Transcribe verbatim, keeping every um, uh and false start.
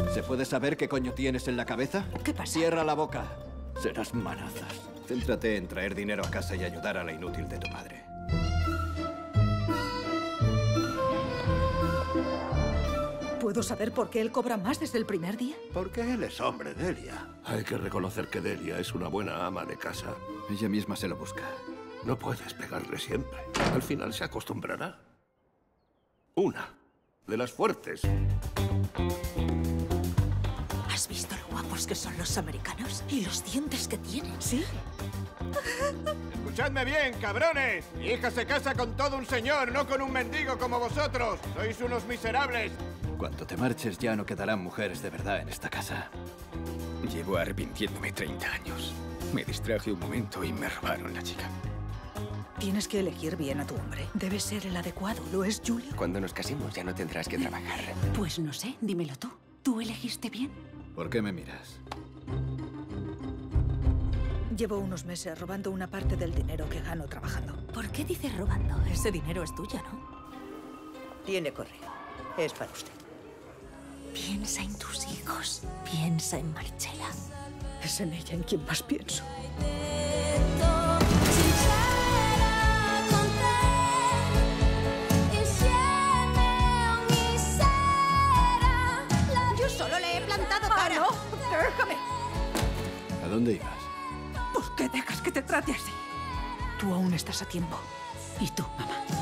¿Se puede saber qué coño tienes en la cabeza? ¿Qué pasa? Cierra la boca. Serás manazas. Céntrate en traer dinero a casa y ayudar a la inútil de tu madre. ¿Puedo saber por qué él cobra más desde el primer día? Porque él es hombre, Delia. Hay que reconocer que Delia es una buena ama de casa. Ella misma se lo busca. No puedes pegarle siempre. Al final se acostumbrará. Una de las fuertes. ¿Has visto lo guapos que son los americanos? ¿Y los dientes que tienen? ¿Sí? ¡Escuchadme bien, cabrones! Mi hija se casa con todo un señor, no con un mendigo como vosotros. ¡Sois unos miserables! Cuando te marches ya no quedarán mujeres de verdad en esta casa. Llevo arrepintiéndome treinta años. Me distraje un momento y me robaron la chica. Tienes que elegir bien a tu hombre. Debe ser el adecuado. ¿Lo es, Julio? Cuando nos casemos ya no tendrás que trabajar. Pues no sé, dímelo tú. ¿Tú elegiste bien? ¿Por qué me miras? Llevo unos meses robando una parte del dinero que gano trabajando. ¿Por qué dices robando? Ese dinero es tuyo, ¿no? Tiene correo. Es para usted. Piensa en tus hijos. Piensa en Marcella. Es en ella en quien más pienso. Yo solo le he plantado cara. ¡Ah, no! ¡Déjame! ¿A dónde ibas? ¿Por qué dejas que te trate así? Tú aún estás a tiempo. Y tú, mamá.